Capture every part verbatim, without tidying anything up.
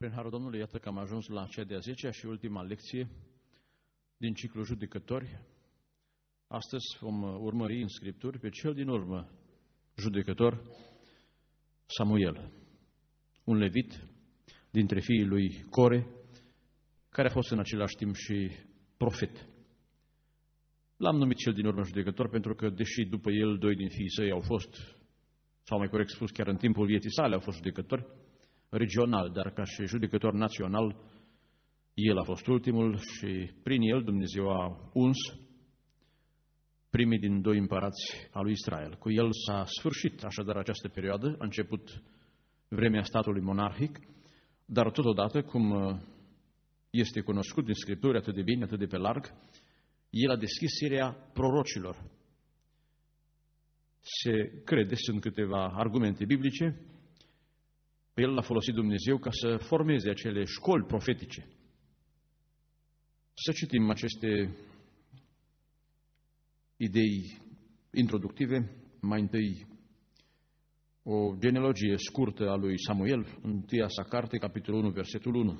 Prin harul Domnului, iată că am ajuns la cea de-a zecea și ultima lecție din ciclul Judecători. Astăzi vom urmări în Scripturi pe cel din urmă judecător, Samuel, un levit dintre fiii lui Core, care a fost în același timp și profet. L-am numit cel din urmă judecător pentru că, deși după el doi din fiii săi au fost, sau mai corect spus, chiar în timpul vieții sale au fost judecători regional, dar ca și judecător național, el a fost ultimul și prin el Dumnezeu a uns primii din doi împărați al lui Israel. Cu el s-a sfârșit așadar această perioadă, a început vremea statului monarhic, dar totodată, cum este cunoscut din Scripturi atât de bine, atât de pe larg, el a deschis seria prorocilor. Se crede, sunt câteva argumente biblice, pe el l-a folosit Dumnezeu ca să formeze acele școli profetice. Să citim aceste idei introductive, mai întâi o genealogie scurtă a lui Samuel, întâia sa carte, capitolul unu, versetul unu.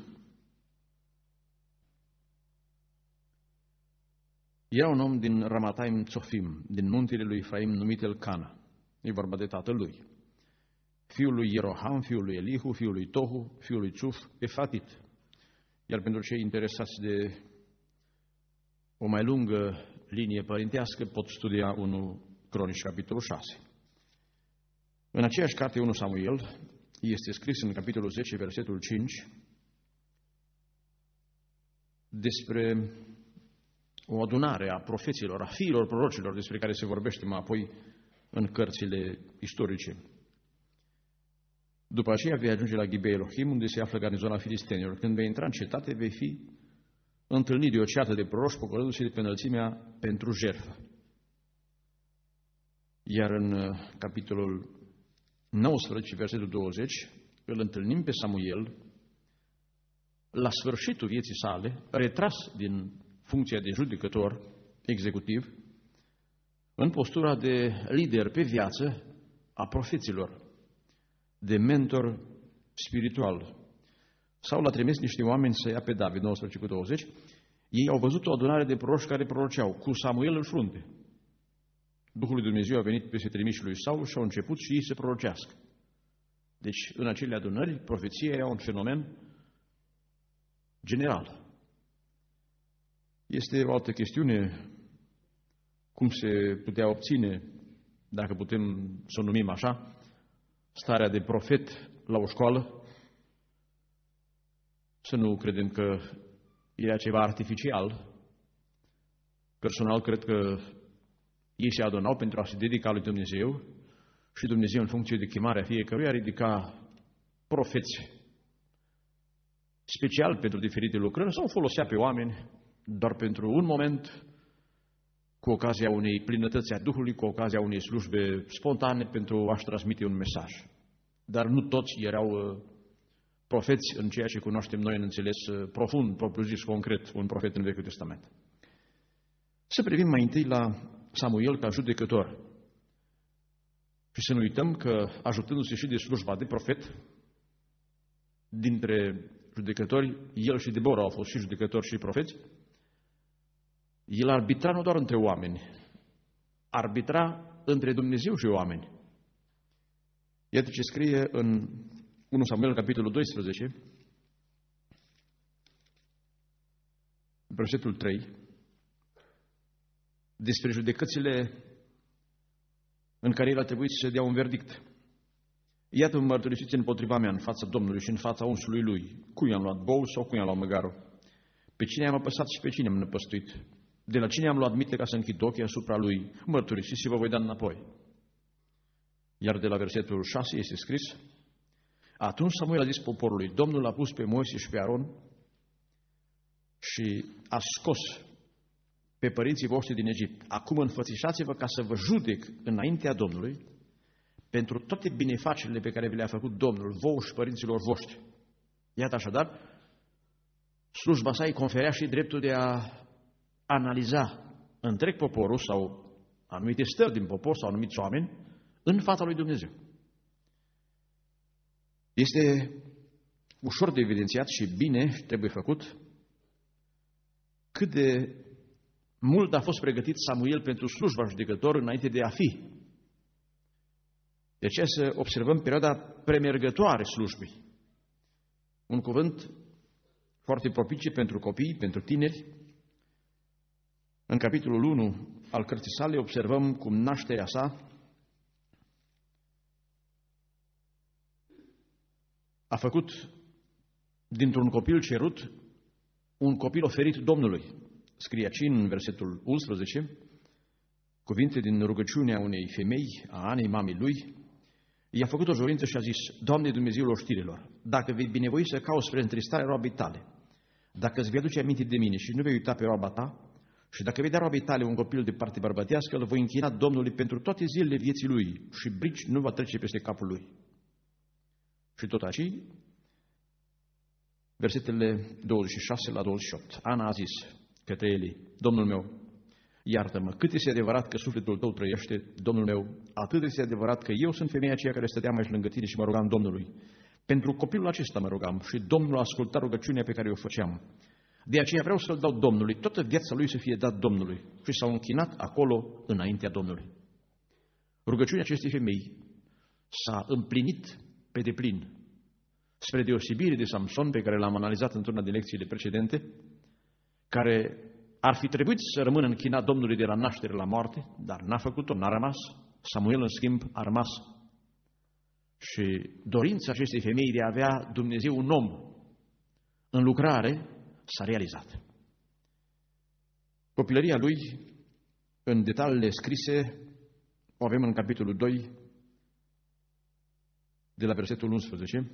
Era un om din Ramataim Tzofim, din muntele lui Efraim, numit Elcana. E vorba de tatăl lui. Fiul lui Ieroham, fiul lui Elihu, fiul lui Tohu, fiul lui Țuf, Efatit. Iar pentru cei interesați de o mai lungă linie părintească, pot studia unu Cronici, capitolul șase. În aceeași carte, unu Samuel, este scris în capitolul zece, versetul cinci, despre o adunare a profeților, a fiilor prorocilor, despre care se vorbește mai apoi în cărțile istorice. După aceea vei ajunge la Ghibea Elohim, unde se află garnizona filistenilor. Când vei intra în cetate, vei fi întâlnit de o ceată de proroși, pocălându-se de pe înălțimea pentru jertfă. Iar în capitolul nouăsprezece, versetul douăzeci, îl întâlnim pe Samuel, la sfârșitul vieții sale, retras din funcția de judecător executiv, în postura de lider pe viață a profeților, de mentor spiritual. Saul a trimis niște oameni să ia pe David, nouăsprezece cu douăzeci, ei au văzut o adunare de proroci care proroceau, cu Samuel în frunte. Duhul lui Dumnezeu a venit peste trimișii lui Saul și au început și ei să prorocească. Deci, în acele adunări, profeția era un fenomen general. Este o altă chestiune, cum se putea obține, dacă putem să o numim așa, starea de profet la o școală. Să nu credem că era ceva artificial. Personal, cred că ei se adunau pentru a se dedica lui Dumnezeu și Dumnezeu, în funcție de chemarea fiecăruia, ridica profeți special pentru diferite lucrări sau folosea pe oameni doar pentru un moment, cu ocazia unei plinătăți a Duhului, cu ocazia unei slujbe spontane pentru a-și transmite un mesaj. Dar nu toți erau profeți în ceea ce cunoaștem noi în înțeles profund, propriu-zis, concret, un profet în Vechiul Testament. Să privim mai întâi la Samuel ca judecător și să nu uităm că, ajutându-se și de slujba de profet, dintre judecători, el și Debora au fost și judecători și profeți, el arbitra nu doar între oameni, arbitra între Dumnezeu și oameni. Iată ce scrie în unu Samuel, capitolul doisprezece, versetul trei, despre judecățile în care el a trebuit să dea un verdict. Iată, mă mărturisiți împotriva mea în fața Domnului și în fața unsului lui, cui am luat bou sau cui am luat măgarul, pe cine am apăsat și pe cine am năpăstuit, de la cine am luat minte ca să închid ochii asupra lui, mărturisiți și vă voi da înapoi. Iar de la versetul șase este scris: atunci Samuel a zis poporului: Domnul a pus pe Moise și pe Aron și a scos pe părinții voștri din Egipt. Acum înfățișați-vă ca să vă judec înaintea Domnului pentru toate binefacerile pe care vi le-a făcut Domnul, vouă și părinților voștri. Iată așadar, slujba sa îi conferea și dreptul de a analiza întreg poporul sau anumite stări din popor sau anumiți oameni în fața lui Dumnezeu. Este ușor de evidențiat și bine trebuie făcut cât de mult a fost pregătit Samuel pentru slujba judecător înainte de a fi. De aceea să observăm perioada premergătoare slujbii. Un cuvânt foarte propice pentru copii, pentru tineri. În capitolul unu al cărții sale observăm cum nașterea sa a făcut dintr-un copil cerut un copil oferit Domnului. Scrie aici în versetul unsprezece, cuvinte din rugăciunea unei femei, a Anei, mamei lui. I-a făcut o jorință și a zis: Doamne Dumnezeul oștirilor, dacă vei binevoi să cauți spre întristarea roabei tale, dacă îți vei aduce aminte de mine și nu vei uita pe roaba ta, și dacă vei da roabei tale un copil de parte bărbătească, îl voi închina Domnului pentru toate zilele vieții lui și brici nu va trece peste capul lui. Și tot aici, versetele douăzeci și șase la douăzeci și opt. Ana a zis către Eli: Domnul meu, iartă-mă, cât este adevărat că sufletul tău trăiește, Domnul meu, atât este adevărat că eu sunt femeia aceea care stătea mai lângă tine și mă rugam Domnului. Pentru copilul acesta mă rugam și Domnul a ascultat rugăciunea pe care o făceam. De aceea vreau să-l dau Domnului, toată viața lui să fie dat Domnului. Și s-au închinat acolo înaintea Domnului. Rugăciunea acestei femei s-a împlinit pe deplin, spre deosebire de Samson, pe care l-am analizat într-una din lecțiile precedente, care ar fi trebuit să rămână închinat Domnului de la naștere la moarte, dar n-a făcut-o, n-a rămas. Samuel, în schimb, a rămas. Și dorința acestei femei de a avea Dumnezeu un om în lucrare s-a realizat. Copilăria lui, în detaliile scrise, o avem în capitolul doi, de la versetul unsprezece.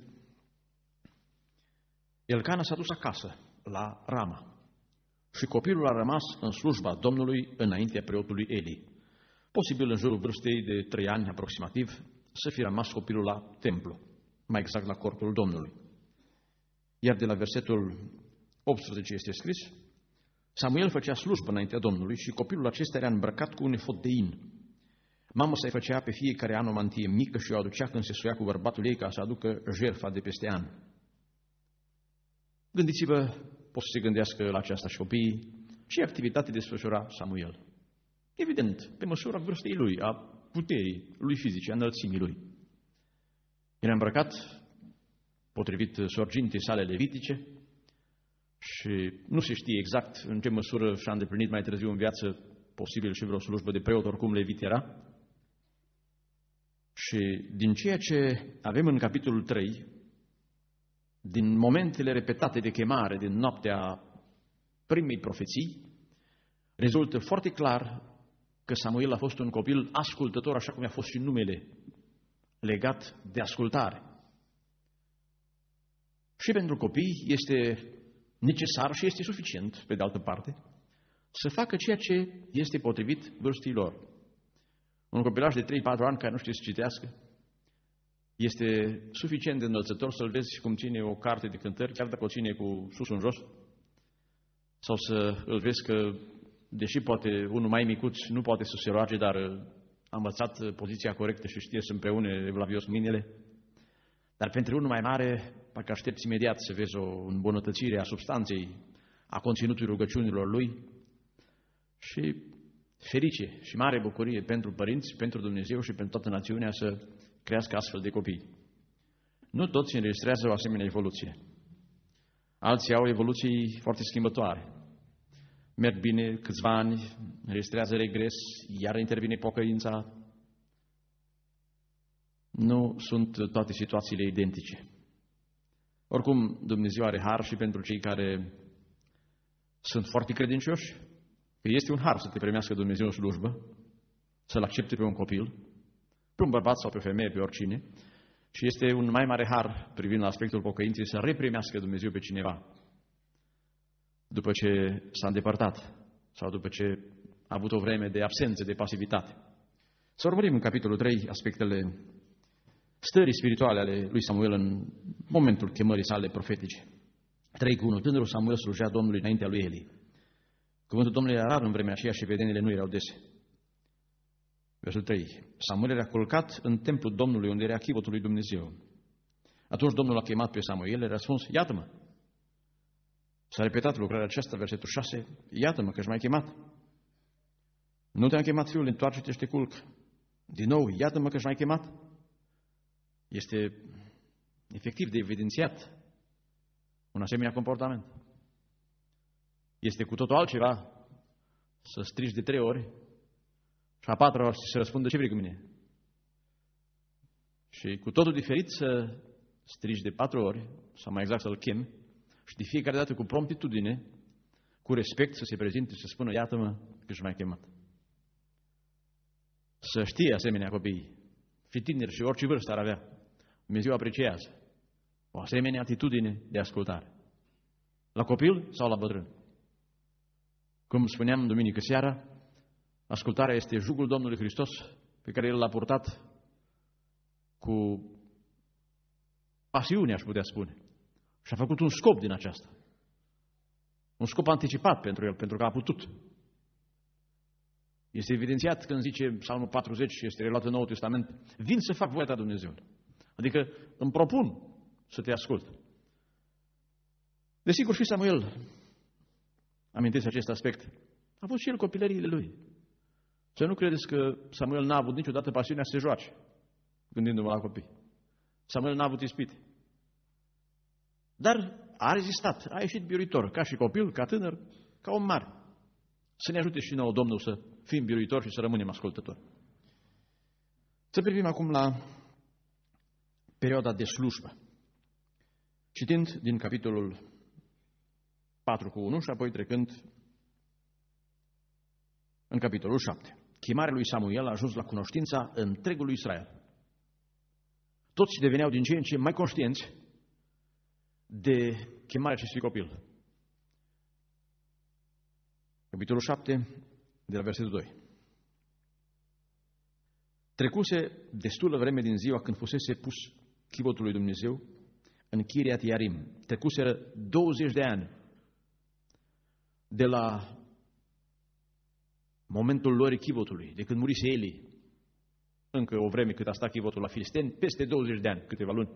Elcana s-a dus acasă, la Rama, și copilul a rămas în slujba Domnului înaintea preotului Eli. Posibil în jurul vârstei de trei ani aproximativ să fi rămas copilul la templu, mai exact la cortul Domnului. Iar de la versetul optsprezece este scris: Samuel făcea slujbă înaintea Domnului și copilul acesta era îmbrăcat cu un efod de in. Mama să-i făcea pe fiecare an o mantie mică și o aducea când se suia cu bărbatul ei ca să aducă jertfa de peste an. Gândiți-vă, pot să se gândească la aceasta și copiii, ce activitate desfășura Samuel. Evident, pe măsura vârstei lui, a puterii lui fizice, a înălțimii lui. Era îmbrăcat potrivit sorgintei sale levitice și nu se știe exact în ce măsură și-a îndeplinit mai târziu în viață posibil și vreo slujbă de preot, oricum levit era. Și din ceea ce avem în capitolul trei, din momentele repetate de chemare din noaptea primei profeții, rezultă foarte clar că Samuel a fost un copil ascultător, așa cum a fost și numele, legat de ascultare. Și pentru copii este necesar și este suficient, pe de altă parte, să facă ceea ce este potrivit vârstei lor. Un copilaj de trei patru ani care nu știe să citească, este suficient de înălțător să-l vezi cum ține o carte de cântări, chiar dacă o ține cu sus în jos, sau să îl vezi că, deși poate unul mai micuț nu poate să se roage, dar a învățat poziția corectă și știe să împreune evlavios mâinile. Dar pentru unul mai mare, parcă aștepți imediat să vezi o îmbunătățire a substanței, a conținutului rugăciunilor lui. Și ferice și mare bucurie pentru părinți, pentru Dumnezeu și pentru toată națiunea să crească astfel de copii. Nu toți înregistrează o asemenea evoluție. Alții au evoluții foarte schimbătoare. Merg bine câțiva ani, înregistrează regres, iar intervine pocăința. Nu sunt toate situațiile identice. Oricum, Dumnezeu are har și pentru cei care sunt foarte credincioși, că este un har să te primească Dumnezeu în slujbă, să-l accepte pe un copil, pe un bărbat sau pe o femeie, pe oricine, și este un mai mare har, privind la aspectul pocăinței, să reprimească Dumnezeu pe cineva după ce s-a îndepărtat sau după ce a avut o vreme de absență, de pasivitate. Să urmărim în capitolul trei aspectele stării spirituale ale lui Samuel în momentul chemării sale profetice. trei cu unu. Tânărul Samuel slujea Domnului înaintea lui Eli. Cuvântul Domnului era rar în vremea aceea și vedenile nu erau dese. Versul trei. Samuel era culcat în templul Domnului, unde era chivotul lui Dumnezeu. Atunci Domnul a chemat pe Samuel, a răspuns, iată-mă. S-a repetat lucrarea aceasta, versetul șase, iată-mă că-și m-ai chemat. Nu te-am chemat, fiul, întoarce-te și te culc. Din nou, iată-mă că-și m-ai chemat. Este efectiv de evidențiat un asemenea comportament. Este cu totul altceva să strigi de trei ori și a patra ori să răspundă ce vrei cu mine. Și cu totul diferit să strigi de patru ori, sau mai exact să-l chemi, și de fiecare dată cu promptitudine, cu respect să se prezinte și să spună, iată-mă că și m-ai chemat. Să știe asemenea copiii, fi tineri și orice vârstă ar avea, Dumnezeu apreciază o asemenea atitudine de ascultare. La copil sau la bătrân? Cum spuneam duminică seara, ascultarea este jugul Domnului Hristos pe care El l-a purtat cu pasiune, aș putea spune. Și a făcut un scop din aceasta. Un scop anticipat pentru El, pentru că a putut. Este evidențiat când zice Psalmul patruzeci și este reluat în Noul Testament, vin să fac voia ta, Dumnezeule. Adică îmi propun să te ascult. Desigur și Samuel, amintesc acest aspect, a avut și el copilăriile lui. Să nu credeți că Samuel n-a avut niciodată pasiunea să se joace, gândindu-mă la copii. Samuel n-a avut ispite. Dar a rezistat, a ieșit biruitor, ca și copil, ca tânăr, ca om mare. Să ne ajute și nouă Domnul să fim biruitori și să rămânem ascultători. Să privim acum la perioada de slujbă. Citind din capitolul patru cu unu și apoi trecând în capitolul șapte. Chemarea lui Samuel a ajuns la cunoștința întregului Israel. Toți deveneau din ce în ce mai conștienți de chemarea acestui copil. Capitolul șapte, de la versetul doi. Trecuse destulă vreme din ziua când fusese pus chivotul lui Dumnezeu în Chiriat Iarim. Trecuseră douăzeci de ani de la momentul lor chivotului, de când murise Eli, încă o vreme cât a stat chivotul la filisteni, peste douăzeci de ani, câteva luni.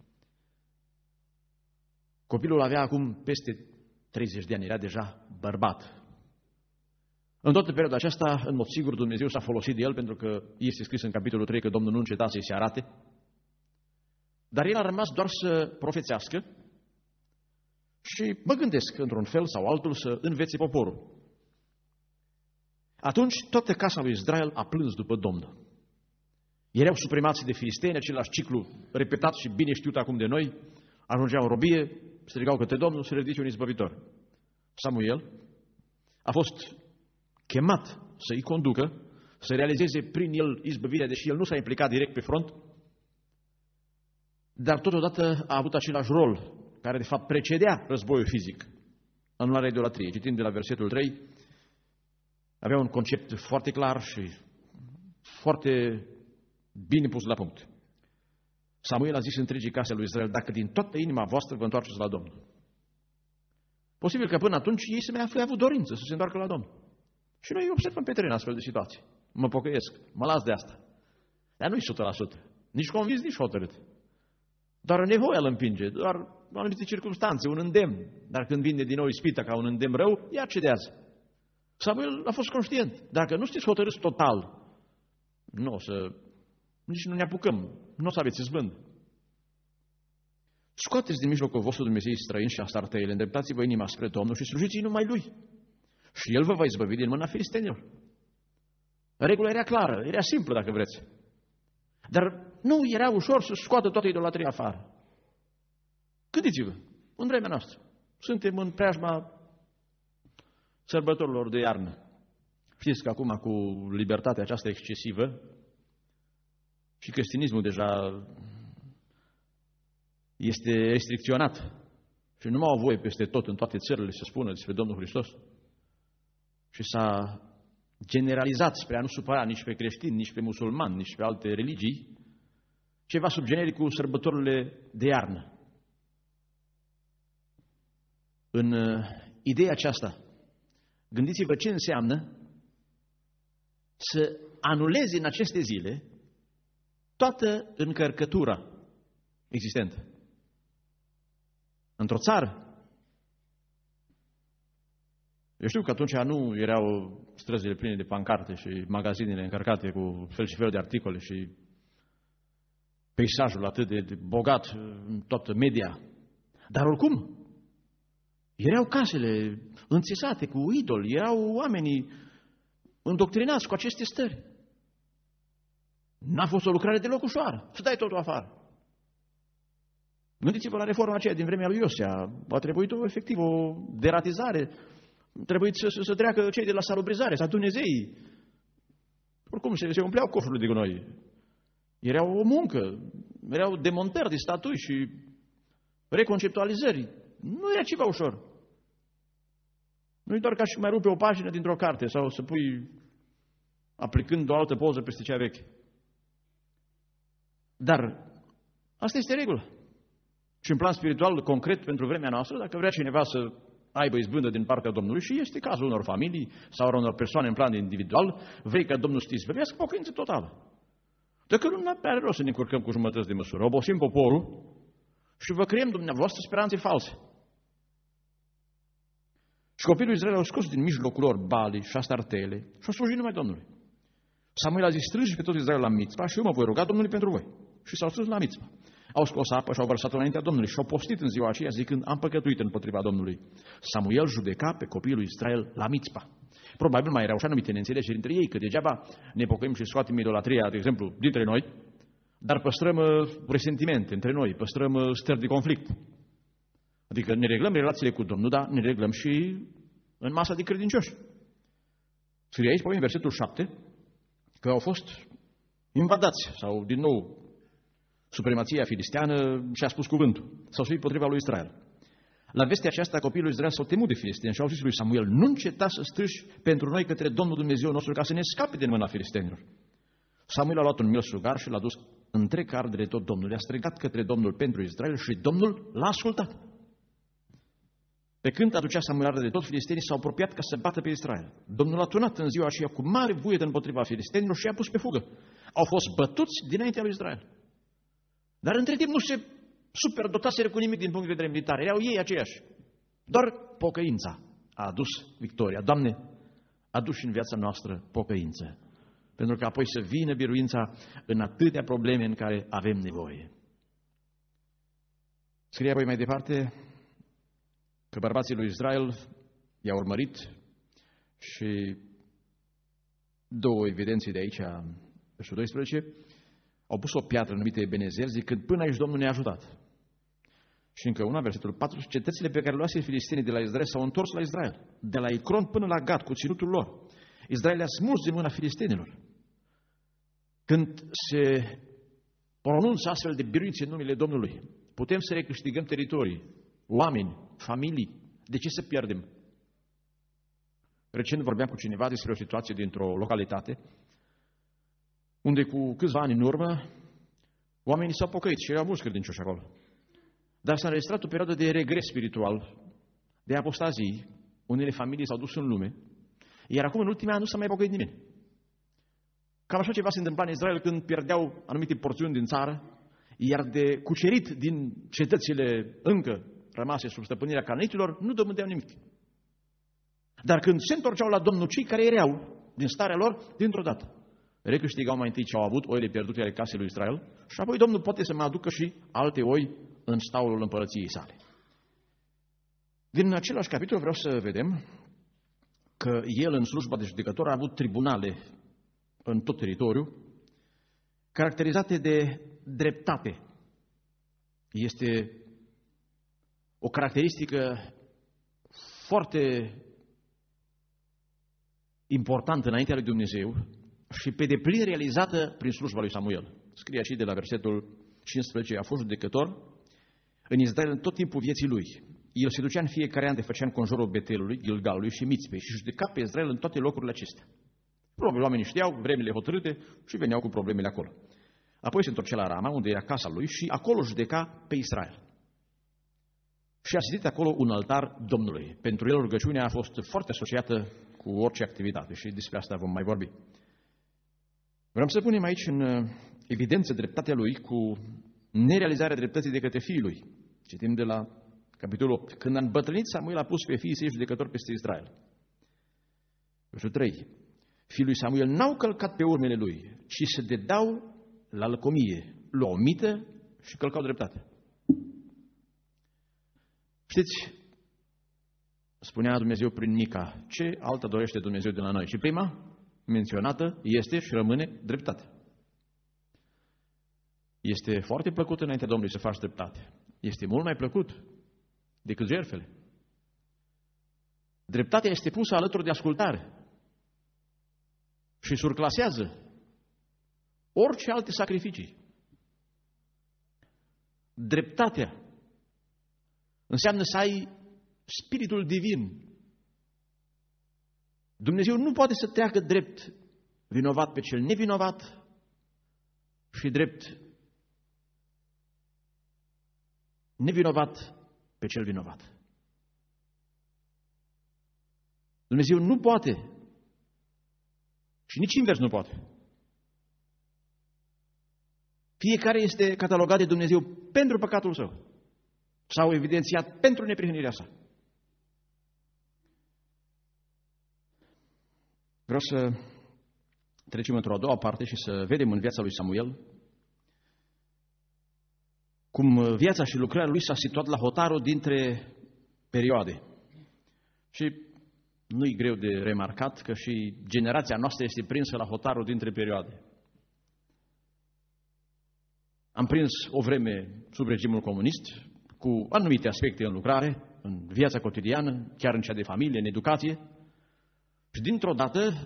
Copilul avea acum peste treizeci de ani, era deja bărbat. În toată perioada aceasta, în mod sigur, Dumnezeu s-a folosit de el, pentru că este scris în capitolul trei că Domnul nu înceta să-i se arate. Dar el a rămas doar să profețească și mă gândesc, într-un fel sau altul, să învețe poporul. Atunci, toată casa lui Israel a plâns după Domnul. Erau supremații de filisteni, același ciclu repetat și bine știut acum de noi, ajungeau în robie, strigau către Domnul să ridice un izbăvitor. Samuel a fost chemat să-i conducă, să realizeze prin el izbăvirea, deși el nu s-a implicat direct pe front, dar totodată a avut același rol, care de fapt precedea războiul fizic, anularea idolatriei. Citind de la versetul trei, avea un concept foarte clar și foarte bine pus la punct. Samuel a zis întregii case lui Israel, dacă din toată inima voastră vă întoarceți la Domnul. Posibil că până atunci ei să mai fi avut dorință să se întoarcă la Domnul. Și noi observăm pe teren astfel de situații. Mă pocăiesc, mă las de asta. Dar nu-i o sută la sută. Nici convins, nici hotărât. Doar nevoia îl împinge, doar în anumite circunstanțe, un îndemn. Dar când vine din nou ispita ca un îndemn rău, ea cedează. Samuel a fost conștient. Dacă nu știți hotărâți total, nu o să... nici nu ne apucăm. Nu o să aveți izbând. Scoateți din mijlocul vostru Dumnezei străini și astartăile, îndreptați-vă inima spre Domnul și slujiți-i numai Lui. Și El vă va izbăvi din mâna filistenilor. Regula era clară, era simplă dacă vreți. Dar nu era ușor să scoată toată idolatria afară. Gândiți-vă, în vremea noastră, suntem în preajma sărbătorilor de iarnă. Știți că acum cu libertatea aceasta excesivă și creștinismul deja este restricționat și nu mai au voie peste tot în toate țările să spună despre Domnul Hristos. Și s-a generalizat spre a nu supăra nici pe creștini, nici pe musulmani, nici pe alte religii, ceva sub genericul sărbătorile de iarnă. În ideea aceasta, gândiți-vă ce înseamnă să anulezi în aceste zile toată încărcătura existentă. într-o țară. Eu știu că atunci nu erau străzile pline de pancarte și magazinele încărcate cu fel și fel de articole și peisajul atât de bogat în toată media. Dar oricum, erau casele înțesate cu idoli, erau oamenii îndoctrinați cu aceste stări. N-a fost o lucrare deloc ușoară, să dai totul afară. Gândiți-vă la reforma aceea din vremea lui Iosia. A trebuit o, efectiv o deratizare. A trebuit să, să, să treacă cei de la salubrizare, să adune zeii. Oricum se, se umpleau cofurile de gunoi. Era o muncă, erau demontări de statui și reconceptualizări. Nu era ceva ușor. Nu e doar ca și mai rupe o pagină dintr-o carte sau să pui, aplicând o altă poză peste cea veche. Dar asta este regula. Și în plan spiritual, concret, pentru vremea noastră, dacă vrea cineva să aibă izbândă din partea Domnului, și este cazul unor familii sau unor persoane în plan individual, vrei ca Domnul să te izbăvească, pocăință totală. Dacă nu, nu are rost să ne încurcăm cu jumătăți de măsură. Obosim poporul și vă creăm dumneavoastră speranțe false. Și copiii lui Israel au scos din mijlocul lor Bali și Astartele și au slujit numai Domnului. Samuel a zis, strângi pe tot Israel la Mitzpa și eu mă voi ruga Domnului pentru voi. Și s-au strâns la Mitzpa. Au scos apă și au vărsat-o înaintea Domnului și au postit în ziua aceea zicând, am păcătuit împotriva Domnului. Samuel judeca pe copiii lui Israel la Mitzpa. Probabil mai erau și anumite neînțelegeri între ei, că degeaba ne pocăim și scoatem idolatria, de exemplu, dintre noi, dar păstrăm resentimente între noi, păstrăm stări de conflict. Adică ne reglăm relațiile cu Domnul, dar ne reglăm și în masa de credincioși. Scrie aici, în versetul șapte, că au fost invadați sau, din nou, supremația filisteană și-a spus cuvântul. S-au suit potriva lui Israel. La vestea aceasta, copiii lui Israel s-au temut de filisteni și au zis lui Samuel, nu înceta să strâși pentru noi către Domnul Dumnezeu nostru ca să ne scape din mâna filistenilor. Samuel a luat un miel sugar și l-a dus întreg ardere tot Domnului. A strigat către Domnul pentru Israel și Domnul l-a ascultat. Pe când aducea Samuel ardere tot, filistenii s-au apropiat ca să bată pe Israel. Domnul a tunat în ziua aceea cu mare vuiet împotriva filistenilor și i-a pus pe fugă. Au fost bătuți dinaintea lui Israel. Dar între timp nu se superdotaseră cu nimic din punct de vedere militar. Erau ei aceiași. Doar pocăința a adus victoria. Doamne, adu-și în viața noastră pocăință. Pentru că apoi să vină biruința în atâtea probleme în care avem nevoie. Scrie apoi mai departe că bărbații lui Israel i-au urmărit și două evidențe de aici, versetul doisprezece, au pus o piatră numită Ebenezer, zicând, până aici Domnul ne-a ajutat. Și încă una, versetul patru, cetățile pe care le luase filistenii de la Israel s-au întors la Israel, de la Icron până la Gat, cu ținutul lor. Israel le-a smuls din mâna filistenilor. Când se pronunță astfel de biruințe în numele Domnului, putem să recâștigăm teritorii, oameni, familii. De ce să pierdem? Recent vorbeam cu cineva despre o situație dintr-o localitate unde cu câțiva ani în urmă oamenii s-au pocăit și erau mulți credincioși acolo. Dar s-a înregistrat o perioadă de regres spiritual, de apostazii, unele familii s-au dus în lume, iar acum în ultimii ani nu s-a mai pocăit nimeni. Cam așa ceva se întâmpla în Israel când pierdeau anumite porțiuni din țară, iar de cucerit din cetățile încă rămase sub stăpânirea cananitilor, nu domândeau nimic. Dar când se întorceau la Domnul, cei care erau din starea lor, dintr-o dată recâștigau mai întâi ce au avut, oile pierdute ale casei lui Israel, și apoi Domnul poate să mai aducă și alte oi în staulul împărăției sale. Din același capitol vreau să vedem că el, în slujba de judecător, a avut tribunale în tot teritoriul, caracterizate de dreptate. Este o caracteristică foarte importantă înaintea lui Dumnezeu și pe deplin realizată prin slujba lui Samuel. Scrie aici de la versetul cincisprezece, a fost judecător în Israel în tot timpul vieții lui. El se ducea în fiecare an de făcea în conjurul Betelului, Gilgalului și Mitzpei și judeca pe Israel în toate locurile acestea. Probabil oamenii știau vremile hotărâte și veneau cu problemele acolo. Apoi se întorcea la Rama, unde era casa lui, și acolo judeca pe Israel. Și a zidit acolo un altar Domnului. Pentru el rugăciunea a fost foarte asociată cu orice activitate și despre asta vom mai vorbi. Vreau să punem aici în evidență dreptatea lui cu nerealizarea dreptății de către fiii lui. Citim de la capitolul opt. Când a îmbătrânit, Samuel a pus pe fiii săi judecători peste Israel. Versetul trei. Fiii lui Samuel n-au călcat pe urmele lui, ci se dedau la lăcomie, luau mită și călcau dreptate. Știți, spunea Dumnezeu prin Mica, ce altă dorește Dumnezeu de la noi? Și prima menționată este și rămâne dreptate. Este foarte plăcut înaintea Domnului să faci dreptate. Este mult mai plăcut decât jertfele. Dreptatea este pusă alături de ascultare și surclasează orice alte sacrificii. Dreptatea înseamnă să ai spiritul divin. Dumnezeu nu poate să treacă drept vinovat pe cel nevinovat și drept nevinovat pe cel vinovat. Dumnezeu nu poate și nici invers nu poate. Fiecare este catalogat de Dumnezeu pentru păcatul său sau evidențiat pentru neprihănirea sa. Vreau să trecem într-o a doua parte și să vedem în viața lui Samuel cum viața și lucrarea lui s-a situat la hotarul dintre perioade. Și nu-i greu de remarcat că și generația noastră este prinsă la hotarul dintre perioade. Am prins o vreme sub regimul comunist, cu anumite aspecte în lucrare, în viața cotidiană, chiar în cea de familie, în educație, și dintr-o dată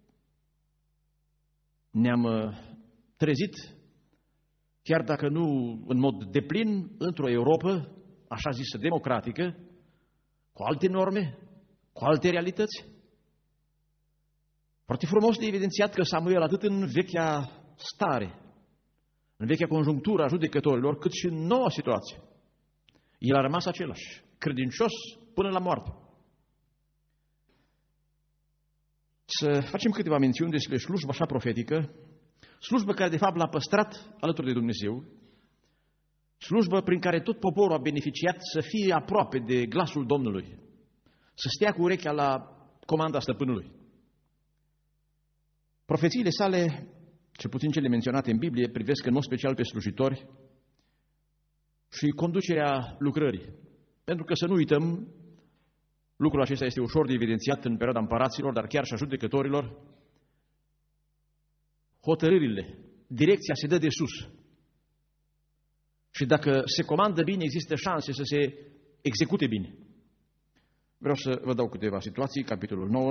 ne-am trezit, chiar dacă nu în mod deplin, într-o Europă, așa zisă, democratică, cu alte norme, cu alte realități. Foarte frumos de evidențiat că Samuel, atât în vechea stare, în vechea conjunctură a judecătorilor, cât și în noua situație, el a rămas același, credincios până la moarte. Să facem câteva mențiuni despre slujba așa profetică, slujbă care de fapt l-a păstrat alături de Dumnezeu, slujbă prin care tot poporul a beneficiat să fie aproape de glasul Domnului, să stea cu urechea la comanda stăpânului. Profețiile sale, cel puțin cele menționate în Biblie, privesc în mod special pe slujitori și conducerea lucrării. Pentru că să nu uităm, lucrul acesta este ușor de evidențiat în perioada împăraților, dar chiar și a judecătorilor, hotărârile, direcția se dă de sus. Și dacă se comandă bine, există șanse să se execute bine. Vreau să vă dau câteva situații, capitolul nouă,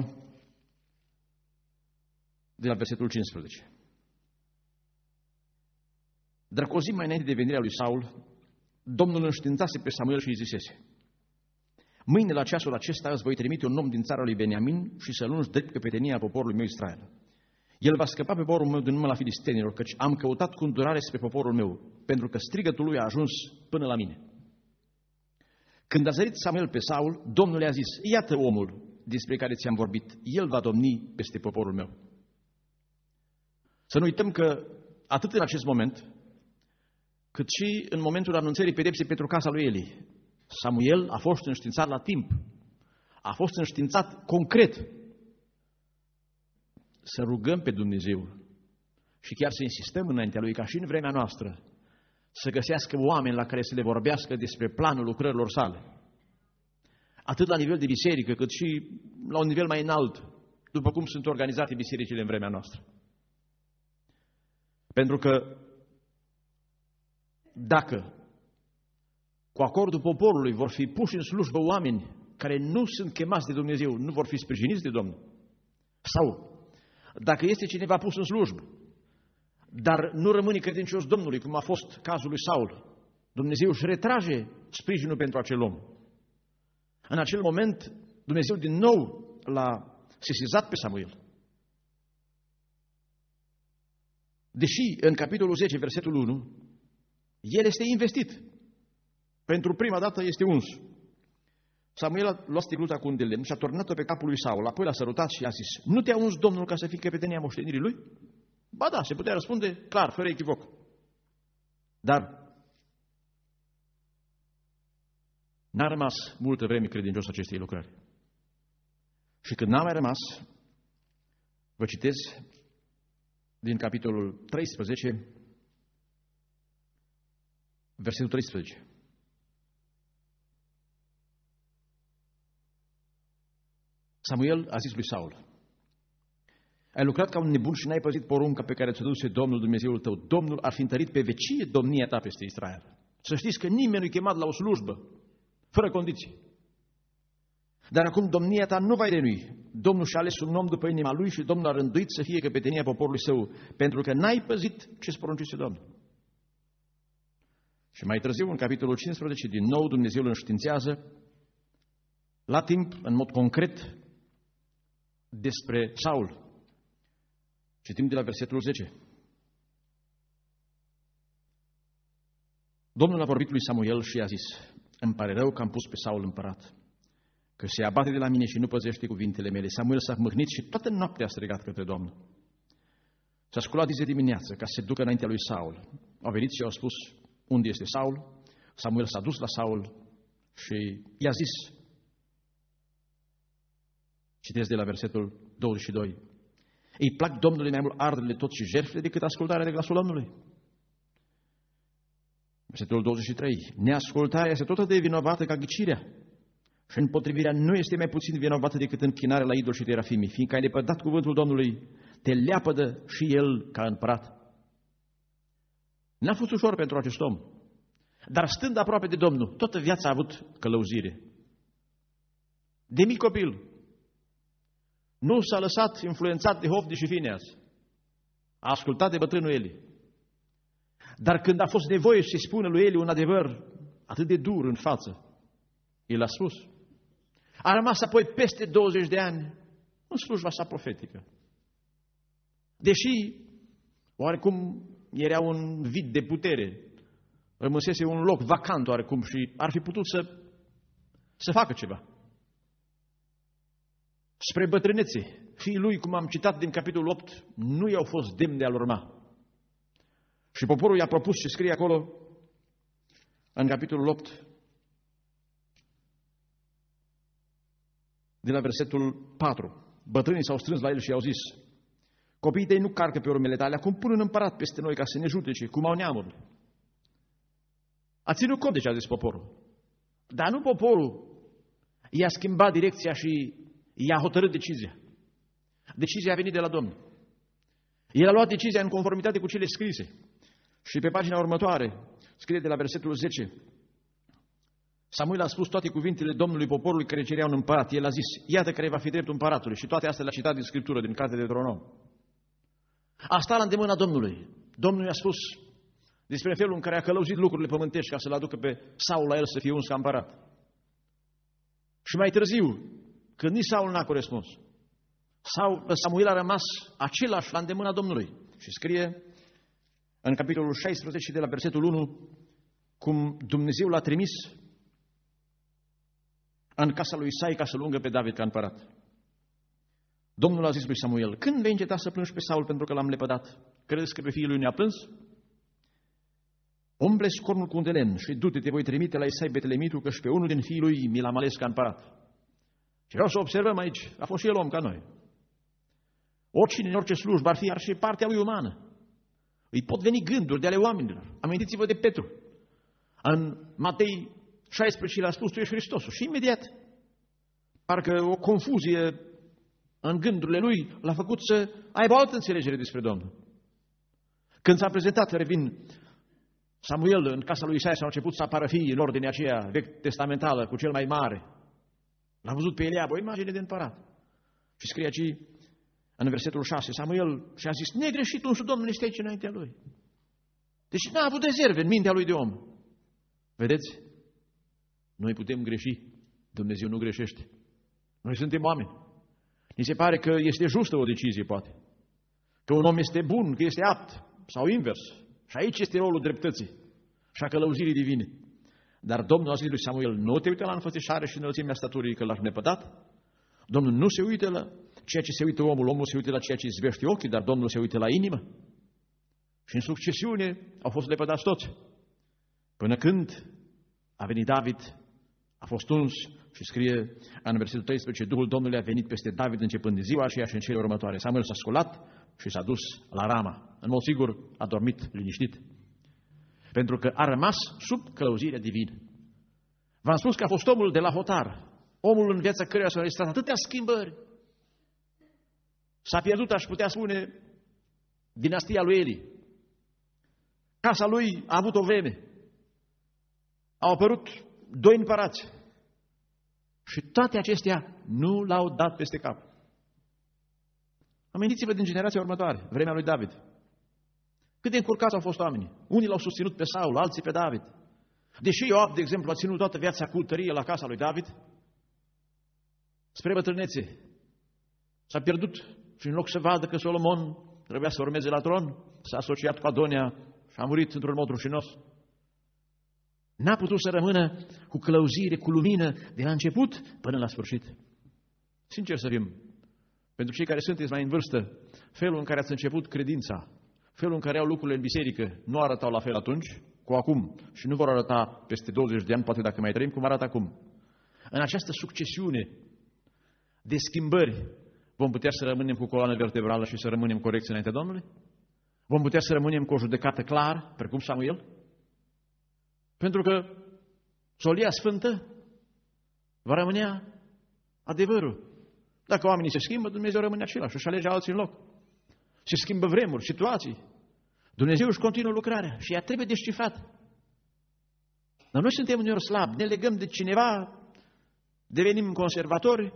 de la versetul cincisprezece. Dar cu o zi mai înainte de venirea lui Saul, Domnul înștiințase pe Samuel și îi zisese: mâine la ceasul acesta îți voi trimite un om din țara lui Beniamin și să-l ungi drept căpetenia poporului meu Israel. El va scăpa pe poporul meu din mâna filistenilor, căci am căutat cu îndurare spre poporul meu, pentru că strigătul lui a ajuns până la mine. Când a zărit Samuel pe Saul, Domnul i-a zis: iată omul despre care ți-am vorbit, el va domni peste poporul meu. Să nu uităm că atât în acest moment, cât și în momentul anunțării pedepsei pentru casa lui Eli, Samuel a fost înștiințat la timp, a fost înștiințat concret să rugăm pe Dumnezeu și chiar să insistăm înaintea Lui, ca și în vremea noastră, să găsească oameni la care să le vorbească despre planul lucrărilor sale. Atât la nivel de biserică, cât și la un nivel mai înalt, după cum sunt organizate bisericile în vremea noastră. Pentru că dacă cu acordul poporului vor fi puși în slujbă oameni care nu sunt chemați de Dumnezeu, nu vor fi sprijiniți de Domnul, sau dacă este cineva pus în slujbă, dar nu rămâne credincios Domnului, cum a fost cazul lui Saul, Dumnezeu își retrage sprijinul pentru acel om. În acel moment, Dumnezeu din nou l-a sesizat pe Samuel. Deși în capitolul zece, versetul unu, el este investit. Pentru prima dată este uns. Samuel a luat sticluța cu un de lemn și a turnat-o pe capul lui Saul, apoi l-a sărutat și a zis: nu te-a uns Domnul ca să fii căpetenia moștenirii lui? Ba da, se putea răspunde clar, fără echivoc. Dar N-a rămas multă vreme credincios acestei lucrări. Și când n-a mai rămas, vă citez din capitolul treisprezece, versetul treisprezece. Samuel a zis lui Saul: ai lucrat ca un nebun și n-ai păzit porunca pe care ți-o duse Domnul Dumnezeul tău. Domnul ar fi întărit pe vecie domnia ta peste Israel. Să știți că nimeni nu-i chemat la o slujbă fără condiții. Dar acum domnia ta nu va renui. Domnul și-a ales un om după inima lui și Domnul a rânduit să fie căpetenia poporului său, pentru că n-ai păzit ce-ți poruncise Domnul. Și mai târziu, în capitolul cincisprezece, din nou Dumnezeu îl înștiințează la timp, în mod concret, despre Saul. Citim de la versetul zece. Domnul a vorbit lui Samuel și i-a zis: îmi pare rău că am pus pe Saul împărat, că se abate de la mine și nu păzește cuvintele mele. Samuel s-a mâhnit și toată noaptea a strigat către Domnul. S-a sculat de dimineață ca să se ducă înaintea lui Saul. Au venit și au spus: unde este Saul? Samuel s-a dus la Saul și i-a zis, citesc de la versetul douăzeci și doi, îi plac Domnului mai mult arderile tot și jertfele decât ascultarea de glasul Domnului. Versetul douăzeci și trei, neascultarea este tot de vinovată ca ghicirea și împotrivirea nu este mai puțin vinovată decât închinarea la idol și terafimii, fiindcă ai lepădat cuvântul Domnului, te leapădă și el ca împărat. N-a fost ușor pentru acest om, dar stând aproape de Domnul, toată viața a avut călăuzire. De mic copil, nu s-a lăsat influențat de Hofni și Fineas, a ascultat de bătrânul Eli. Dar când a fost nevoie să-i spună lui Eli un adevăr atât de dur în față, el a spus. A rămas apoi peste douăzeci de ani în slujba sa profetică. Deși, oarecum, era un vid de putere, rămăsese un loc vacant oarecum și ar fi putut să, să facă ceva. Spre bătrânețe, fiii lui, cum am citat din capitolul opt, nu i-au fost demni de a-l urma. Și poporul i-a propus și scrie acolo, în capitolul opt, de la versetul patru. Bătrânii s-au strâns la el și i-au zis: copiii tăi nu carcă pe urmele tale, acum pun un împărat peste noi ca să ne judece, cum au neamurile. A ținut cont de ce a zis poporul. Dar nu poporul i-a schimbat direcția și i-a hotărât decizia. Decizia a venit de la Domnul. El a luat decizia în conformitate cu cele scrise. Și pe pagina următoare scrie de la versetul zece. Samuel a spus toate cuvintele Domnului poporului care cerea un împărat. El a zis: iată care va fi dreptul împăratului. Și toate astea le-a citat din Scriptură, din Cartea de Deuteronom. A stat la îndemâna Domnului. Domnul i-a spus despre felul în care a călăuzit lucrurile pământești ca să-l aducă pe Saul la el să fie uns ca împărat. Și mai târziu, când nici Saul n-a corespuns, Samuel a rămas același la îndemâna Domnului. Și scrie în capitolul șaisprezece de la versetul unu cum Dumnezeu l-a trimis în casa lui Isai ca să-l ungă pe David ca împărat. Domnul a zis lui Samuel: când vei înceta să plângi pe Saul pentru că l-am lepădat? Credeți că pe fiul lui ne-a plâns? Umble scornul cu un de lemn și du-te, te voi trimite la Isai Betlemitul, că și pe unul din fiii lui mi l-am ales ca împărat. Și vreau să observăm aici, a fost și el om ca noi. Oricine, în orice slujbă ar fi, ar fi partea lui umană. Îi pot veni gânduri de ale oamenilor. Amintiți-vă de Petru. În Matei șaisprezece l-a spus: tu ești Hristosul. Și imediat, parcă o confuzie în gândurile lui l-a făcut să aibă o altă înțelegere despre Domnul. Când s-a prezentat, revin, Samuel în casa lui Isai, s-au început să apară fiii în ordinea aceea vechi testamentală cu cel mai mare. L-a văzut pe Eliab, o imagine de împărat. Și scrie aici, în versetul șase, Samuel și-a zis: negreșit însuși Domnul este aici înaintea lui. Deci n-a avut rezerve în mintea lui de om. Vedeți? Noi putem greși, Dumnezeu nu greșește. Noi suntem oameni. Ni se pare că este justă o decizie, poate. Că un om este bun, că este apt, sau invers. Și aici este rolul dreptății și a călăuzirii divine. Dar Domnul a zis lui Samuel: nu te uite la înfățișare și înălțimea staturii, că l-aș nepădat. Domnul nu se uită la ceea ce se uită omul, omul se uită la ceea ce izbește ochii, dar Domnul se uită la inimă. Și în succesiune au fost lepădați toți. Până când a venit David, A fost uns și scrie în versetul treisprezece, Duhul Domnului a venit peste David începând din ziua aceea și în cele următoare. Samuel s-a sculat și s-a dus la Rama. În mod sigur a dormit liniștit, pentru că a rămas sub călăuzirea divină. V-am spus că a fost omul de la hotar, omul în viața căruia s-au înregistrat atâtea schimbări. S-a pierdut, aș putea spune, dinastia lui Eli. Casa lui a avut o vreme. Au apărut doi împărați. Și toate acestea nu l-au dat peste cap. Amintiți-vă din generația următoare, vremea lui David. Cât de încurcați au fost oamenii. Unii l-au susținut pe Saul, alții pe David. Deși Ioab, de exemplu, a ținut toată viața cu tărie la casa lui David, spre bătrânețe s-a pierdut și în loc să vadă că Solomon trebuia să urmeze la tron, s-a asociat cu Adonia și a murit într-un mod rușinos. N-a putut să rămână cu călăuzire, cu lumină, de la început până la sfârșit. Sincer să fim, pentru cei care sunteți mai în vârstă, felul în care ați început credința, felul în care au lucrurile în biserică, nu arătau la fel atunci cu acum și nu vor arăta peste douăzeci de ani, poate dacă mai trăim, cum arată acum. În această succesiune de schimbări vom putea să rămânem cu coloană vertebrală și să rămânem corecți înaintea Domnului? Vom putea să rămânem cu o judecată clară, precum Samuel? Pentru că solia sfântă va rămânea adevărul. Dacă oamenii se schimbă, Dumnezeu rămâne același și își alege alții în loc. Se schimbă vremuri, situații. Dumnezeu își continuă lucrarea și ea trebuie descifrată. Dar noi suntem uneori slabi, ne legăm de cineva, devenim conservatori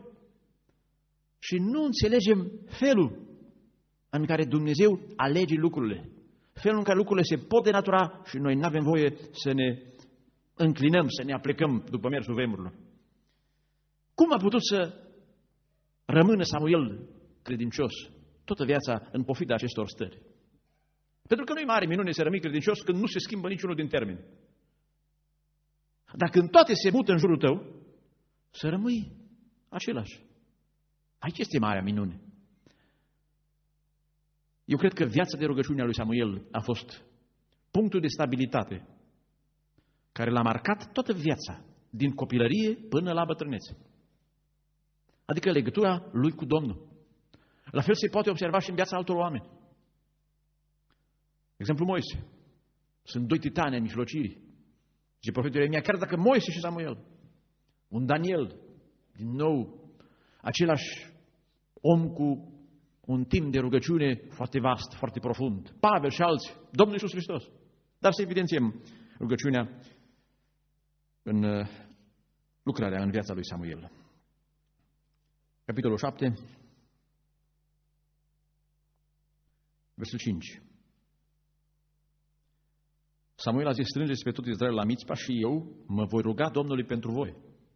și nu înțelegem felul în care Dumnezeu alege lucrurile. Felul în care lucrurile se pot denatura și noi nu avem voie să ne înclinăm, să ne aplecăm după mersul vremurilor. Cum a putut să rămână Samuel credincios toată viața în pofida acestor stări? Pentru că nu-i mare minune să rămâi credincios când nu se schimbă niciunul din termeni. Dar când toate se mută în jurul tău, să rămâi același. Aici este marea minune. Eu cred că viața de rugăciune a lui Samuel a fost punctul de stabilitate care l-a marcat toată viața, din copilărie până la bătrânețe. Adică legătura lui cu Domnul. La fel se poate observa și în viața altor oameni. De exemplu, Moise. Sunt doi titani în mijlocirii. Zice profetul Ieremia, chiar dacă Moise și Samuel, un Daniel, din nou, același om cu un timp de rugăciune foarte vast, foarte profund. Pavel și alții, Domnul Iisus Hristos. Dar să evidențiem rugăciunea în lucrarea în viața lui Samuel. Capitolul șapte, versul cinci. Samuel a zis, strângeți pe tot Israel la Mițpa și eu mă voi ruga Domnului pentru voi.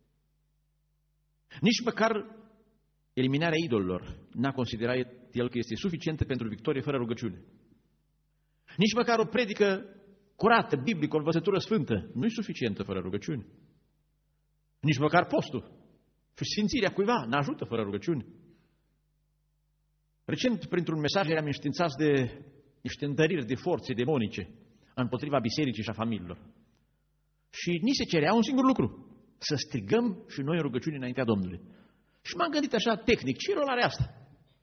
Nici măcar eliminarea idolilor n-a considerat el că este suficientă pentru victorie fără rugăciune. Nici măcar o predică curată, biblică, o învățătură sfântă nu e suficientă fără rugăciune. Nici măcar postul și sfințirea cuiva n-ajută fără rugăciune. Recent, printr-un mesaj, eram înștiințați de niște întăriri de forțe demonice împotriva bisericii și a familiilor. Și ni se cerea un singur lucru, să strigăm și noi în rugăciune înaintea Domnului. Și m-am gândit așa tehnic, ce rol are asta?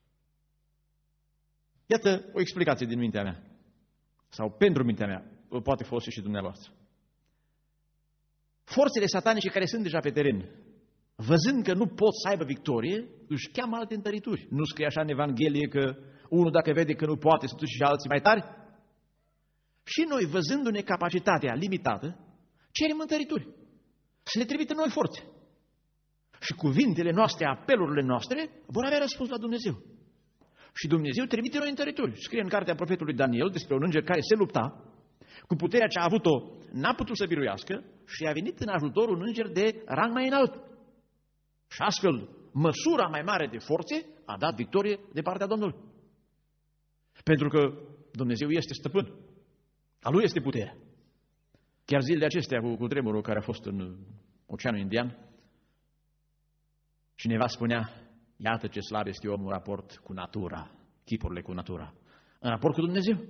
Iată o explicație din mintea mea, sau pentru mintea mea, o poate folosi și dumneavoastră. Forțele satanice care sunt deja pe teren, văzând că nu pot să aibă victorie, își cheamă alte întărituri. Nu scrie așa în Evanghelie că unul dacă vede că nu poate să duce și alții mai tari? Și noi, văzându-ne capacitatea limitată, cerem întărituri. Să ne trimită noi forțe. Și cuvintele noastre, apelurile noastre, vor avea răspuns la Dumnezeu. Și Dumnezeu trimite noi întărituri. Scrie în cartea profetului Daniel despre un înger care se lupta, cu puterea ce a avut-o, n-a putut să biruiască și a venit în ajutorul un înger de rang mai înalt. Și astfel, măsura mai mare de forțe a dat victorie de partea Domnului. Pentru că Dumnezeu este stăpân. A Lui este puterea. Chiar zilele acestea cu, cu tremurul care a fost în Oceanul Indian, cineva spunea, iată ce slab este omul în raport cu natura, chipurile cu natura, în raport cu Dumnezeu,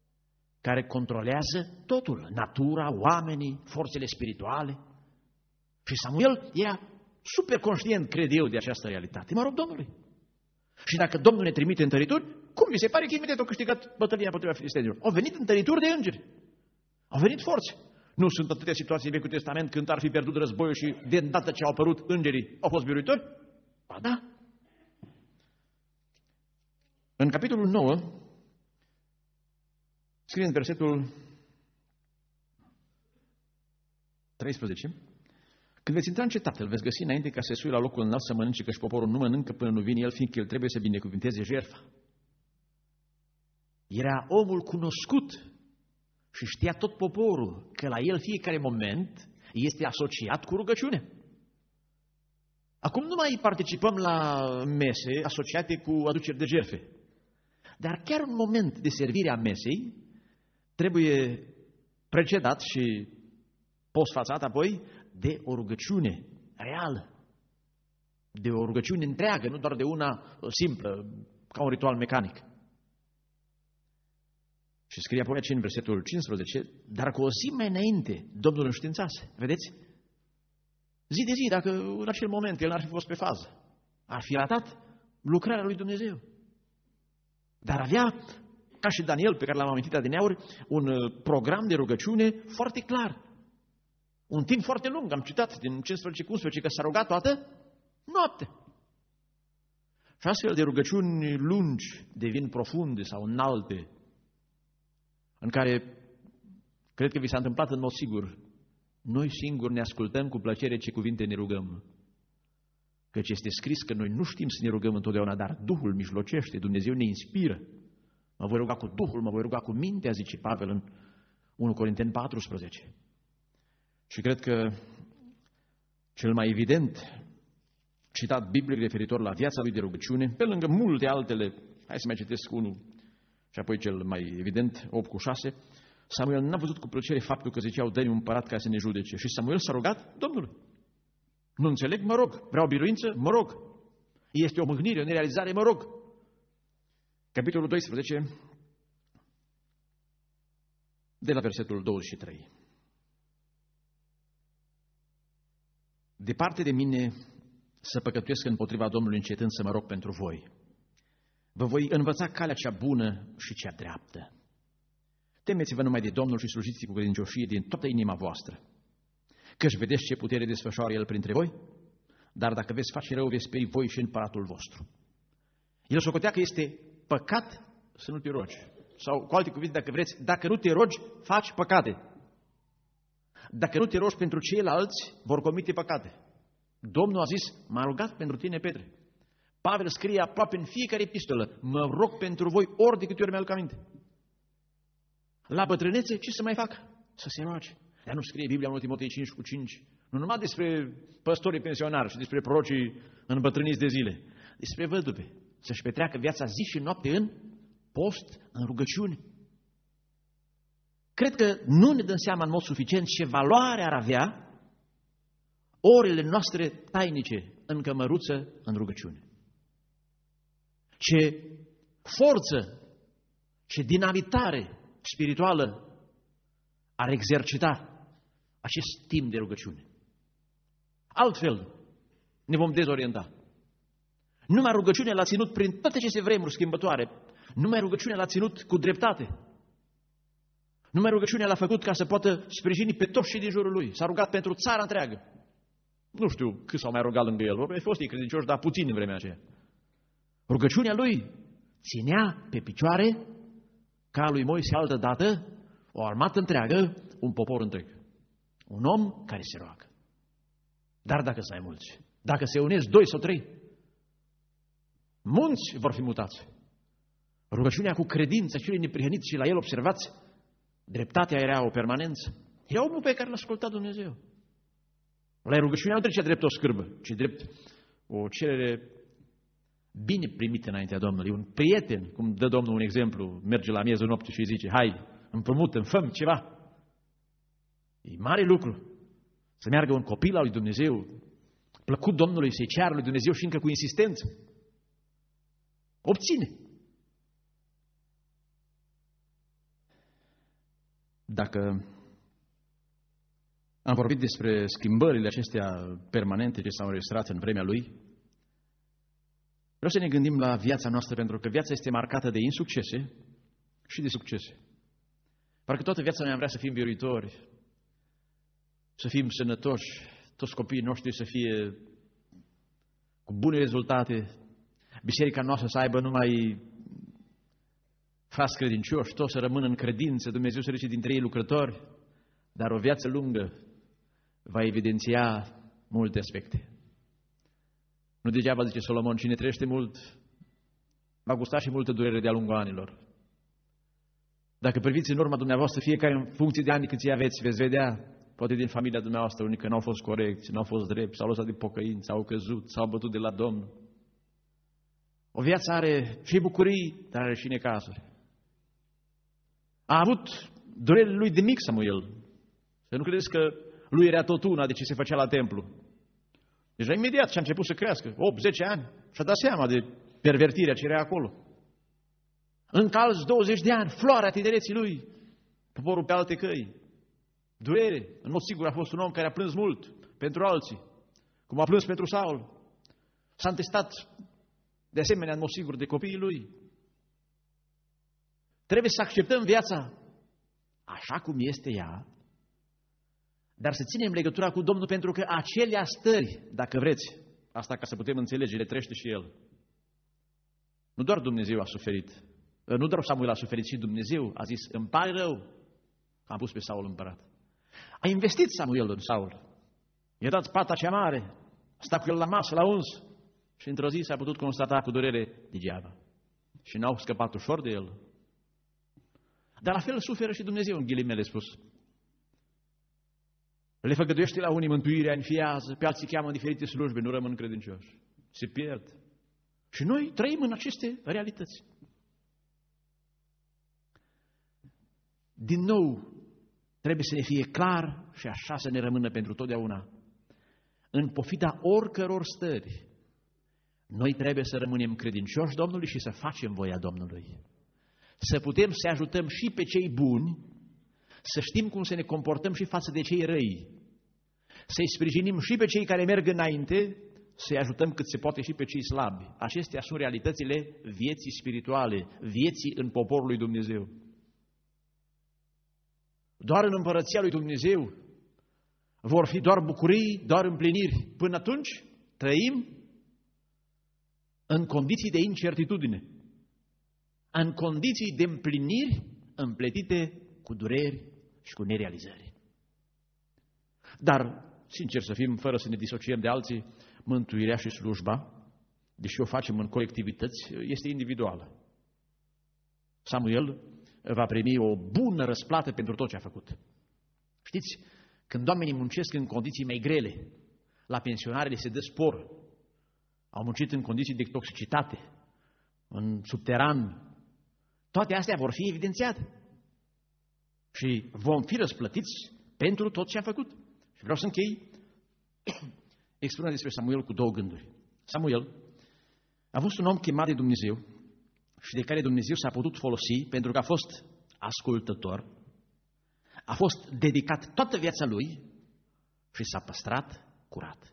care controlează totul, natura, oamenii, forțele spirituale. Și Samuel era super conștient, cred eu, de această realitate. Mă rog Domnului. Și dacă Domnul ne trimite întărituri, cum vi se pare că imediat au câștigat bătălia împotriva filistenilor? Au venit întărituri de îngeri. Au venit forțe. Nu sunt atâtea situații în Vechiul Testament când ar fi pierdut războiul și de îndată ce au apărut îngerii au fost biruitori? Ba da. În capitolul nouă, scrie în versetul treisprezece, când veți intra în cetate, îl veți găsi înainte ca să se sui la locul înalt să mănânce, căci poporul nu mănâncă până nu vine el, fiindcă el trebuie să binecuvinteze jertfa. Era omul cunoscut și știa tot poporul că la el fiecare moment este asociat cu rugăciune. Acum nu mai participăm la mese asociate cu aduceri de jertfe, dar chiar un moment de servire a mesei trebuie precedat și postfațat apoi de o rugăciune reală, de o rugăciune întreagă, nu doar de una simplă, ca un ritual mecanic. Și scrie apoi aici în versetul cincisprezece, dar cu o zi mai înainte Domnul înștiințase, vedeți? Zi de zi, dacă în acel moment el n-ar fi fost pe fază, ar fi ratat lucrarea lui Dumnezeu. Dar avea, ca și Daniel, pe care l-am amintit adineauri, un program de rugăciune foarte clar. Un timp foarte lung, am citat din cincisprezece cu unsprezece, că s-a rugat toată noaptea. Și astfel de rugăciuni lungi devin profunde sau înalte, în care, cred că vi s-a întâmplat în mod sigur, noi singuri ne ascultăm cu plăcere ce cuvinte ne rugăm. Căci este scris că noi nu știm să ne rugăm întotdeauna, dar Duhul mijlocește, Dumnezeu ne inspiră. Mă voi ruga cu Duhul, mă voi ruga cu mintea, zice Pavel în unu Corinteni paisprezece. Și cred că cel mai evident citat biblic referitor la viața lui de rugăciune, pe lângă multe altele, hai să mai citesc unul și apoi cel mai evident, opt cu șase, Samuel n-a văzut cu plăcere faptul că ziceau, dă-mi un împărat ca să ne judece. Și Samuel s-a rugat Domnului. Nu înțeleg, mă rog. Vreau biruință, mă rog. Este o mâhnire, o nerealizare, mă rog. Capitolul doisprezece, de la versetul douăzeci și trei. Departe de mine să păcătuiesc împotriva Domnului, încetând să mă rog pentru voi. Vă voi învăța calea cea bună și cea dreaptă. Temeți-vă numai de Domnul și slujiți cu credincioșie din toată inima voastră. Căci vedeți ce putere desfășoară El printre voi, dar dacă veți face rău, veți speri voi și împăratul vostru. El socotea că este păcat să nu te rogi. Sau, cu alte cuvinte, dacă vreți, dacă nu te rogi, faci păcate. Dacă nu te rogi pentru ceilalți, vor comite păcate. Domnul a zis, m-a rugat pentru tine, Petre. Pavel scrie aproape în fiecare epistolă, mă rog pentru voi ori de câte ori mi-aduc aminte. La bătrânețe, ce să mai fac? Să se roage. Dar nu scrie Biblia în Timotei cinci cu cinci, nu numai despre păstorii pensionari și despre prorocii îmbătrâniți de zile, despre văduve, să-și petreacă viața zi și noapte în post, în rugăciune. Cred că nu ne dăm seama în mod suficient ce valoare ar avea orele noastre tainice în cămăruță, în rugăciune. Ce forță, ce dinamitare spirituală ar exercita acest timp de rugăciune. Altfel ne vom dezorienta. Numai rugăciunea l-a ținut prin toate aceste vremuri schimbătoare. Numai rugăciunea l-a ținut cu dreptate. Numai rugăciunea l-a făcut ca să poată sprijini pe toți cei din jurul lui. S-a rugat pentru țara întreagă. Nu știu cât s-au mai rugat lângă el. Au fost ei credincioși, dar puțin în vremea aceea. Rugăciunea lui ținea pe picioare, ca lui Moise altă dată, o armată întreagă, un popor întreg. Un om care se roagă. Dar dacă sunt mai mulți, dacă se unesc doi sau trei, munți vor fi mutați. Rugăciunea cu credință, celui neprihăniți și la el observați, dreptatea era o permanență. Era omul pe care l-a ascultat Dumnezeu. La rugăciunea nu trecea drept o scârbă, ci drept o cerere bine primită înaintea Domnului. Un prieten, cum dă Domnul un exemplu, merge la miezul nopții și îi zice, hai, împrumută-mi, fă-mi ceva. E mare lucru să meargă un copil al lui Dumnezeu, plăcut Domnului, să-i ceară lui Dumnezeu și încă cu insistență. Obține. Dacă Am vorbit despre schimbările acestea permanente ce s-au înregistrat în vremea lui. Vreau să ne gândim la viața noastră, pentru că viața este marcată de insuccese și de succese. Parcă toată viața noi am vrea să fim biruitori, să fim sănătoși, toți copiii noștri să fie cu bune rezultate, biserica noastră să aibă numai frați credincioși, toți să rămână în credință, Dumnezeu să ridice dintre ei lucrători, dar o viață lungă va evidenția multe aspecte. Nu degeaba zice Solomon, cine trăiește mult, va gusta și multă durere de-a lungul anilor. Dacă priviți în urma dumneavoastră, fiecare în funcție de ani câți aveți, veți vedea, poate din familia dumneavoastră, unii că n-au fost corecți, n-au fost drepți, s-au lăsat de pocăință, au căzut, s-au bătut de la Domnul. O viață are și bucurii, dar are și necazuri. A avut durerile lui de mic Samuel. Să nu credeți că lui era tot una de ce se făcea la templu. Deja imediat și-a început să crească, opt zece ani, și-a dat seama de pervertirea ce era acolo. Încă alți douăzeci de ani, floarea tinereții lui, poporul pe alte căi. Durere, în mod sigur a fost un om care a plâns mult pentru alții, cum a plâns pentru Saul. S-a întestat de asemenea, în mod sigur, de copiii lui. Trebuie să acceptăm viața așa cum este ea, dar să ținem legătura cu Domnul, pentru că acelea stări, dacă vreți, asta ca să putem înțelege, le trăiește și El. Nu doar Dumnezeu a suferit, nu doar Samuel a suferit, și Dumnezeu a zis, îmi pare rău că am pus pe Saul împărat. A investit Samuel în Saul, i-a dat pata cea mare, a stat cu el la masă, la uns, și într-o zi s-a putut constata cu durere degeaba. Și n-au scăpat ușor de el. Dar la fel suferă și Dumnezeu, în ghilimele spus. Le făgăduiește la unii mântuirea, înfiază, pe alții cheamă în diferite slujbe, nu rămân credincioși. Se pierd. Și noi trăim în aceste realități. Din nou, trebuie să ne fie clar și așa să ne rămână pentru totdeauna. În pofida oricăror stări, noi trebuie să rămânem credincioși Domnului și să facem voia Domnului. Să putem să ajutăm și pe cei buni, să știm cum să ne comportăm și față de cei răi. Să-i sprijinim și pe cei care merg înainte, să-i ajutăm cât se poate și pe cei slabi. Acestea sunt realitățile vieții spirituale, vieții în poporul lui Dumnezeu. Doar în împărăția lui Dumnezeu vor fi doar bucurii, doar împliniri. Până atunci trăim în condiții de incertitudine, în condiții de împliniri împletite cu dureri și cu nerealizări. Dar, sincer să fim, fără să ne disociem de alții, mântuirea și slujba, deși o facem în colectivități, este individuală. Samuel va primi o bună răsplată pentru tot ce a făcut. Știți, când oamenii muncesc în condiții mai grele, la pensionare le se dă spor. Au muncit în condiții de toxicitate, în subteran. Toate astea vor fi evidențiate. Și vom fi răsplătiți pentru tot ce a făcut. Și vreau să închei expunând despre Samuel cu două gânduri. Samuel a fost un om chemat de Dumnezeu și de care Dumnezeu s-a putut folosi pentru că a fost ascultător, a fost dedicat toată viața lui și s-a păstrat curat.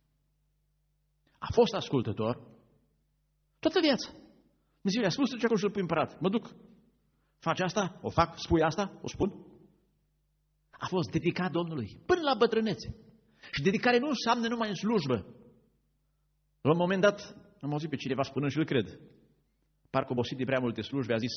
A fost ascultător toată viața. Dumnezeu i-a spus, duce acolo și îl pui împărat. Mă duc. Faci asta? O fac? Spui asta? O spun? A fost dedicat Domnului până la bătrânețe. Și dedicare nu înseamnă numai în slujbă. La un moment dat am auzit pe cineva spunând și îl cred. Parcă obosit de prea multe slujbe, a zis,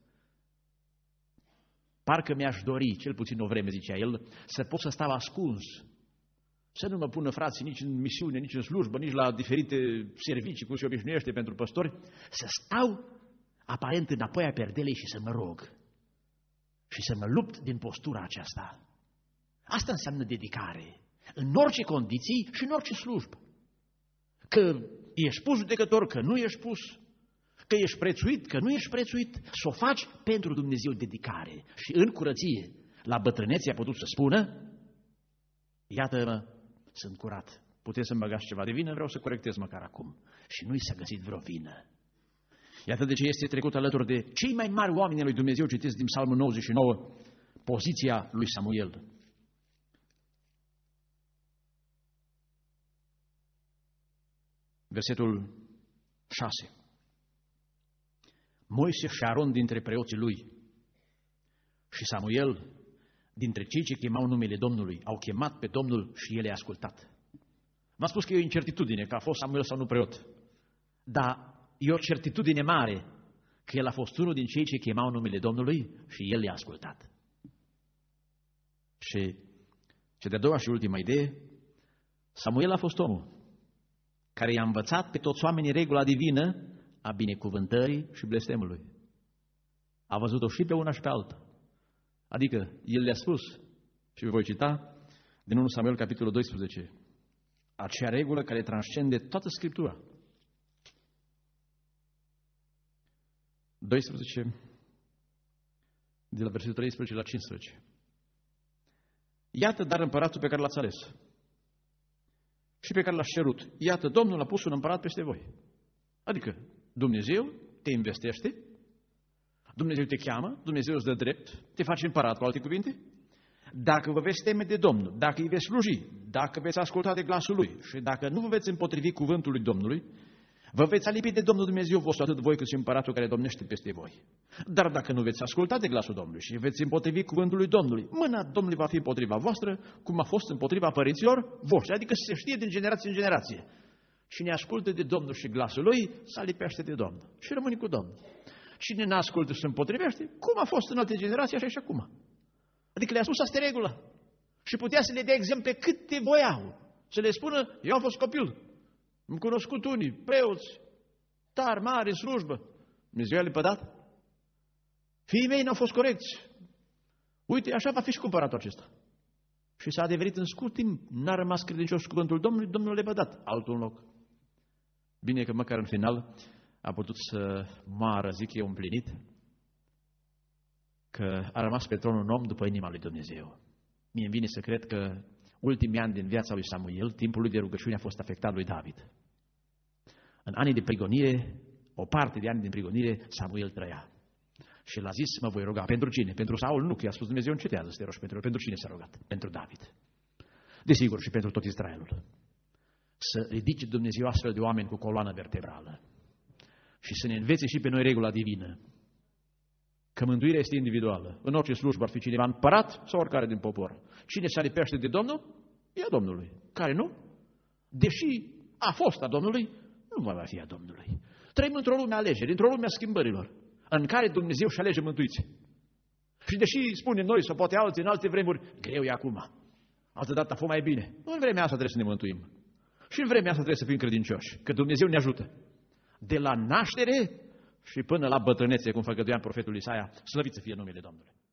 parcă mi-aș dori, cel puțin o vreme, zicea el, să pot să stau ascuns. Să nu mă pună frații nici în misiune, nici în slujbă, nici la diferite servicii, cum se obișnuiește pentru păstori, să stau aparent înapoi a perdelei și să mă rog. Și să mă lupt din postura aceasta. Asta înseamnă dedicare. În orice condiții și în orice slujbă. Că ești pus judecător, că nu ești pus, că ești prețuit, că nu ești prețuit, să o faci pentru Dumnezeu dedicare. Și în curăție, la bătrânețe a putut să spună, iată-mă, sunt curat. Puteți să-mi băgați ceva de vină? Vreau să corectez măcar acum. Și nu i s-a găsit vreo vină. Iată de ce este trecut alături de cei mai mari oameni ai lui Dumnezeu, citiți din Psalmul nouăzeci și nouă, poziția lui Samuel. Versetul șase. Moise și Aron dintre preoții lui și Samuel dintre cei ce chemau numele Domnului au chemat pe Domnul și el i-a ascultat. V-am spus că e o incertitudine că a fost Samuel sau nu preot, dar e o certitudine mare că el a fost unul din cei ce chemau numele Domnului și el i-a ascultat. Și cea de-a doua și ultima idee, Samuel a fost omul care i-a învățat pe toți oamenii regula divină a binecuvântării și blestemului. A văzut-o și pe una și pe alta. Adică el le-a spus, și vă voi cita din întâi Samuel, capitolul doisprezece, acea regulă care transcende toată Scriptura. doisprezece, de la versetul treisprezece la cincisprezece. Iată dar împăratul pe care l-ați ales și pe care l-ați cerut. Iată, Domnul a pus un împărat peste voi. Adică Dumnezeu te investește, Dumnezeu te cheamă, Dumnezeu îți dă drept, te face împărat, cu alte cuvinte. Dacă vă veți teme de Domnul, dacă îi veți sluji, dacă veți asculta de glasul Lui și dacă nu vă veți împotrivi cuvântului Domnului, vă veți alipi de Domnul Dumnezeu vostru, atât voi cât și împăratul care domnește peste voi. Dar dacă nu veți asculta de glasul Domnului și veți împotrivi cuvântului Domnului, mâna Domnului va fi împotriva voastră, cum a fost împotriva părinților voștri, adică se știe din generație în generație. Cine ascultă de Domnul și glasul Lui, se alipește de Domnul și rămâne cu Domnul. Cine nu ascultă și se împotrivește, cum a fost în alte generații, așa și acum. Adică le-a spus asta regulă. Și putea să le dea exemple câte voiau. Să le spună, eu am fost copil, am cunoscut unii, preoți, tari, mari, în slujbă. Dumnezeu le-a pădat. Fiii mei n-au fost corecți. Uite, așa va fi și cumpăratul acesta. Și s-a adeverit în scurt timp, n-a rămas credincios cuvântul Domnului, Domnul le-a pădat altul în loc. Bine că măcar în final a putut să moară, zic eu, împlinit, că a rămas pe tron un om după inima lui Dumnezeu. Mie îmi vine să cred că ultimii ani din viața lui Samuel, timpul lui de rugăciune a fost afectat lui David. În anii de prigonire, o parte de ani din prigonire, Samuel trăia. Și l-a zis, mă voi ruga. Pentru cine? Pentru Saul? Nu, că i-a spus Dumnezeu, încetează să te rogi pentru el. Pentru cine s-a rugat? Pentru David. Desigur, și pentru tot Israelul. Să ridice Dumnezeu astfel de oameni cu coloană vertebrală. Și să ne învețe și pe noi regula divină. Că mântuirea este individuală. În orice slujbă ar fi cineva împărat sau oricare din popor. Cine se alipește de Domnul, e a Domnului. Care nu, deși a fost a Domnului, nu mai va fi a Domnului. Trăim într-o lume a alegeri, într-o lume a schimbărilor, în care Dumnezeu și alege mântuiți. Și deși spune noi, sau poate alții în alte vremuri, greu e acum. Altă dată a fost mai bine. Nu în vremea asta trebuie să ne mântuim. Și în vremea asta trebuie să fim credincioși, că Dumnezeu ne ajută. De la naștere și până la bătrânețe, cum făgăduia profetul Isaia, slăvit să fie numele Domnului.